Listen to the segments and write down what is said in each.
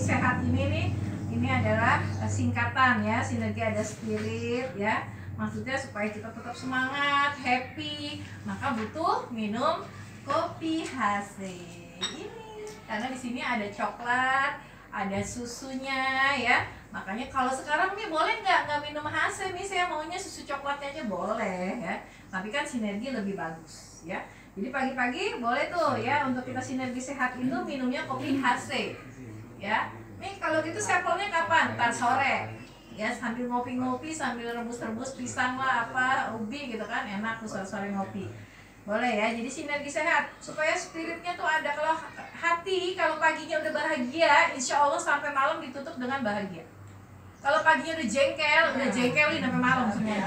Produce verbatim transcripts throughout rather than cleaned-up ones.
sehat ini nih, ini adalah singkatan ya, sinergi ada spirit ya. Maksudnya supaya kita tetap semangat, happy, maka butuh minum kopi H C ini. Karena di sini ada coklat, ada susunya ya. Makanya kalau sekarang nih boleh nggak nggak minum H C nih, saya maunya susu coklatnya aja boleh ya. Tapi kan sinergi lebih bagus ya. Jadi pagi-pagi boleh tuh ya, untuk kita sinergi sehat itu minumnya kopi H C ya. Nih kalau gitu sampelnya kapan? Ntar sore ya, sambil ngopi-ngopi, sambil rebus-rebus pisang lah apa, ubi gitu kan, enak tuh sore-sore ngopi. Boleh ya, jadi sinergi sehat supaya spiritnya tuh ada. Kalau hati, kalau paginya udah bahagia, insya Allah sampai malam ditutup dengan bahagia. Kalau paginya udah jengkel, udah jengkelin sampai malam semua.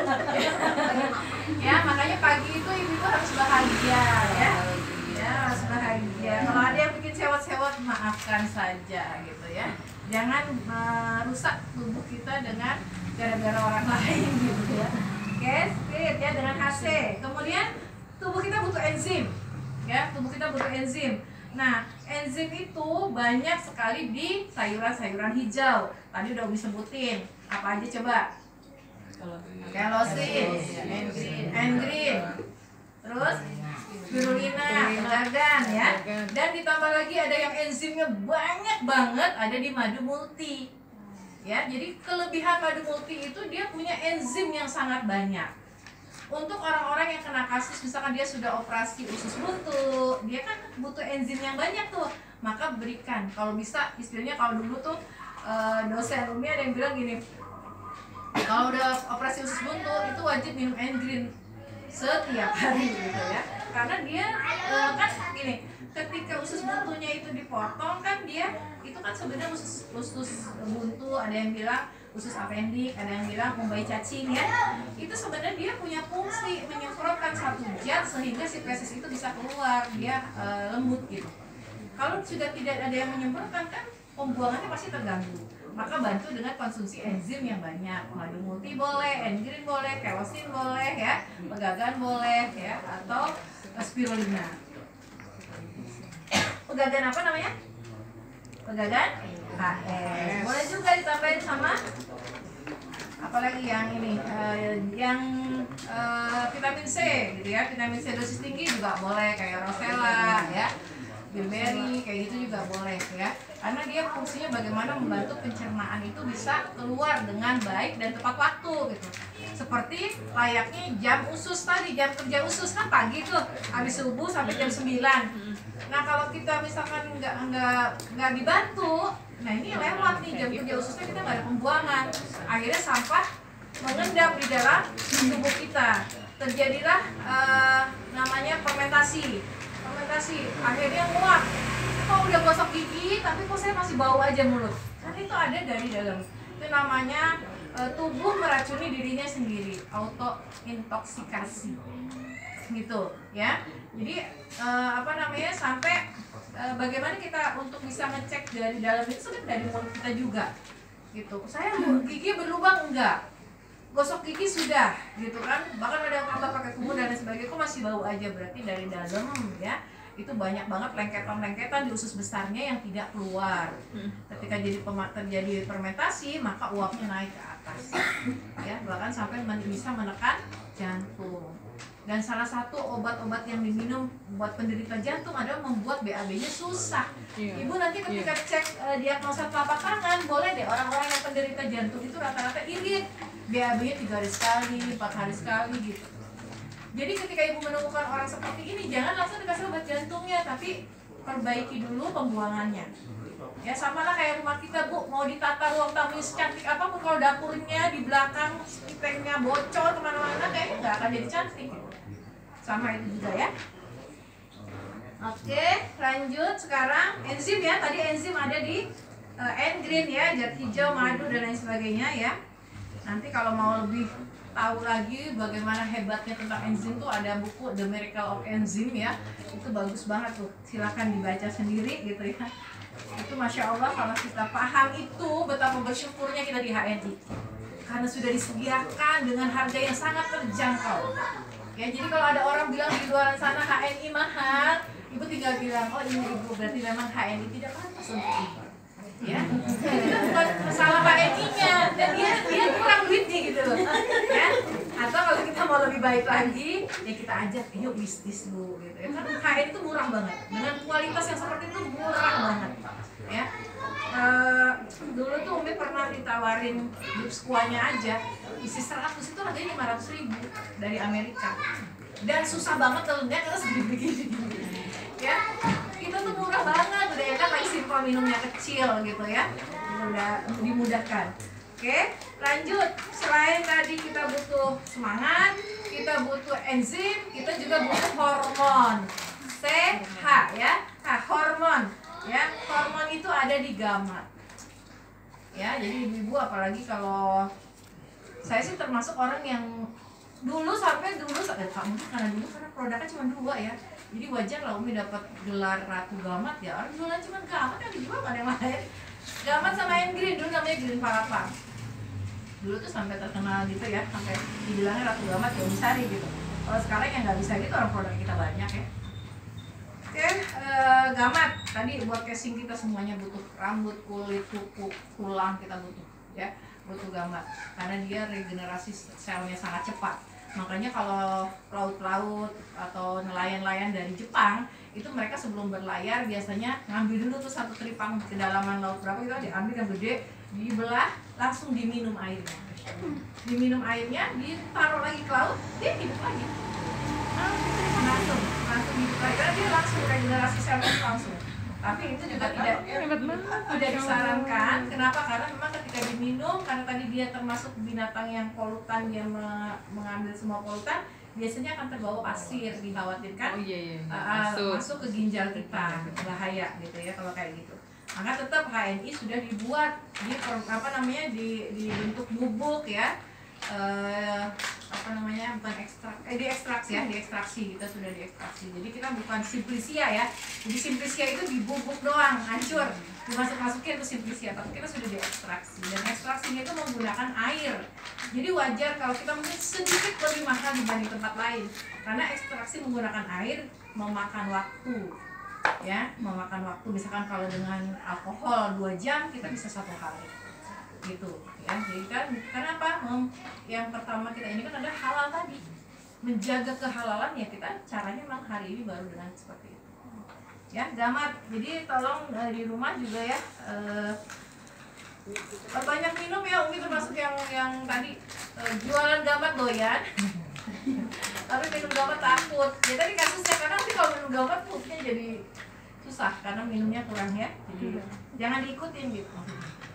Ya, makanya pagi itu ibu-ibu harus bahagia ya. Ya, harus bahagia. Kalau ada yang bikin sewot-sewot, maafkan saja gitu ya. Jangan merusak tubuh kita dengan gara-gara orang lain gitu ya. Oke, spirit ya dengan H C. Kemudian tubuh kita butuh enzim. Ya, tubuh kita butuh enzim. Nah, enzim itu banyak sekali di sayuran-sayuran hijau. Tadi udah Umi sebutin. Apa aja coba? Kelosin, engrin, terus spirulina, pegagan ya. Dan ditambah lagi ada yang enzimnya banyak banget, ada di madu multi. Ya, jadi kelebihan madu multi itu dia punya enzim yang sangat banyak. Untuk orang-orang yang kena kasus, misalkan dia sudah operasi usus buntu, dia kan butuh enzim yang banyak tuh. Maka berikan, kalau bisa, istilahnya kalau dulu tuh dosen Umi ada yang bilang gini, kalau udah operasi usus buntu itu wajib minum engrin setiap hari gitu ya. Karena dia kan gini, ketika usus buntunya itu dipotong kan dia itu kan sebenarnya usus usus buntu, ada yang bilang usus apendik, ada yang bilang umbai cacing ya. Itu sebenarnya dia punya fungsi menyemprotkan satu zat sehingga si feses itu bisa keluar, dia e, lembut gitu. Kalau sudah tidak ada yang menyemprotkan kan pembuangannya pasti terganggu. Maka bantu dengan konsumsi enzim yang banyak. Madu multi boleh, engrin boleh, kelosin boleh ya, pegagan boleh ya, atau spirulina. Pegagan apa namanya? Pegagan H S. Boleh juga ditambahin sama apalagi yang ini, uh, yang uh, vitamin C gitu ya, vitamin C dosis tinggi juga boleh, kayak rosella ya, bilberry kayak gitu juga boleh ya. Karena dia fungsinya bagaimana membantu pencernaan itu bisa keluar dengan baik dan tepat waktu gitu. Seperti layaknya jam usus tadi, jam kerja usus kan pagi tuh, habis subuh sampai jam sembilan. Nah kalau kita misalkan nggak nggak nggak dibantu, nah ini lewat nih jam kerja ususnya, kita nggak ada pembuangan, akhirnya sampah mengendap di dalam tubuh kita. Terjadilah uh, namanya fermentasi, fermentasi akhirnya nguap. Kok udah gosok gigi tapi kok saya masih bau aja mulut, kan itu ada dari dalam. Itu namanya e, tubuh meracuni dirinya sendiri, auto intoksikasi gitu ya. Jadi e, apa namanya, sampai e, bagaimana kita untuk bisa ngecek dari dalam itu sebenarnya dari mulut kita juga gitu. Saya gigi berlubang enggak, gosok gigi sudah gitu kan, bahkan ada yang tambah pakai kumur dan sebagainya, kok masih bau aja, berarti dari dalam ya itu banyak banget lengketan-lengketan di usus besarnya yang tidak keluar. Ketika jadi terjadi fermentasi, maka uapnya naik ke atas ya, bahkan sampai bisa menekan jantung. Dan salah satu obat-obat yang diminum buat penderita jantung adalah membuat B A B-nya susah. Ibu nanti ketika cek uh, diagnosa telapak tangan, boleh deh, orang-orang yang penderita jantung itu rata-rata irit, B A B-nya tiga hari sekali, empat hari sekali gitu. Jadi ketika ibu menemukan orang seperti ini, jangan langsung dikasih obat jantungnya, tapi perbaiki dulu pembuangannya. Ya sama lah kayak rumah kita bu, mau ditata ruang tamunya secantik apapun, kalau dapurnya di belakang spiknya bocor kemana-mana, kayaknya nggak akan jadi cantik. Sama itu juga ya. Oke, lanjut sekarang enzim ya. Tadi enzim ada di uh, engrin ya, zat hijau, madu dan lain sebagainya ya. Nanti kalau mau lebih tahu lagi bagaimana hebatnya tentang enzim tuh ada buku The Miracle of Enzyme ya, itu bagus banget tuh, silakan dibaca sendiri gitu ya. Itu masya Allah kalau kita paham itu, betapa bersyukurnya kita di H N I karena sudah disediakan dengan harga yang sangat terjangkau ya. Jadi kalau ada orang bilang di luar sana H N I mahal, ibu tinggal bilang, oh ini ibu berarti memang H N I tidak pantas untuk ibu ya. Itu bukan masalah H N I-nya, dan dia dia kurang duitnya gitu loh, ya. Atau kalau kita mau lebih baik lagi, ya kita ajak, yuk bisnis bu, gitu ya. Karena H N I itu murah banget, dengan kualitas yang seperti itu murah banget, ya. Uh, dulu tuh Umi pernah ditawarin gips kuahnya aja, isi seratus itu harganya lima ratus ribu dari Amerika, dan susah banget telurnya karena segini-gini, ya. Itu tuh murah banget, udah enak lagi, simpel, minumnya kecil gitu ya, udah dimudahkan. Oke, lanjut. Selain tadi kita butuh semangat, kita butuh enzim, kita juga butuh hormon. C H ya, H hormon. Ya, hormon itu ada di gamat. Ya, jadi ibu-ibu apalagi kalau saya sih termasuk orang yang dulu sampai dulu eh, kamu karena dulu karena produknya cuma dua ya. Jadi wajar lah Umi dapat gelar Ratu Gamat ya. Orang jualan cuma gamat yang dijual ada yang lain. Gamat sama yang green dulu namanya Green Palapa. Dulu tuh sampai terkenal gitu ya, sampai dibilangnya Ratu Gamat ya Umisari gitu. Kalau sekarang yang nggak bisa gitu, orang produk kita banyak ya. Oke, eh, gamat tadi buat casing kita semuanya butuh rambut, kulit, kuku, tulang kita butuh ya, butuh gamat karena dia regenerasi selnya sangat cepat. Makanya kalau laut-laut atau nelayan-nelayan dari Jepang itu mereka sebelum berlayar biasanya ngambil dulu tuh satu teripang kedalaman laut berapa gitu, diambil yang gede, dibelah, langsung diminum airnya, diminum airnya, ditaruh lagi ke laut, dia hidup lagi. langsung langsung hidup lagi karena dia langsung regenerasi selnya langsung. Tapi itu juga tidak tidak disarankan. Kenapa? Karena memang ketika diminum, karena tadi dia termasuk binatang yang polutan, dia mengambil semua polutan, biasanya akan terbawa pasir, dikhawatirkan oh, iya, iya. Uh, masuk. masuk ke ginjal kita, bahaya gitu ya kalau kayak gitu. Maka tetap H N I sudah dibuat di apa namanya di dibentuk bubuk ya. Uh, apa namanya bukan ekstrak eh diekstraksi ya diekstraksi kita sudah diekstraksi, jadi kita bukan simplisia ya, jadi simplisia itu dibubuk doang hancur dimasuk masukin ke simplisia, tapi kita sudah diekstraksi dan ekstraksinya itu menggunakan air. Jadi wajar kalau kita mungkin sedikit lebih mahal dibanding tempat lain karena ekstraksi menggunakan air memakan waktu ya, memakan waktu. Misalkan kalau dengan alkohol dua jam kita bisa satu hari gitu ya. Jadi kan karena apa? Yang pertama kita ini kan ada halal tadi, menjaga kehalalan ya, kita caranya memang hari ini baru dengan seperti itu ya. Gamat, jadi tolong uh, di rumah juga ya uh, banyak minum ya. Umi termasuk yang yang tadi uh, jualan gamat doyan tapi minum gamat takut ya tadi kasusnya, karena nanti kalau minum gamat mungkin jadi susah karena minumnya kurang ya, jadi jangan diikutin gitu.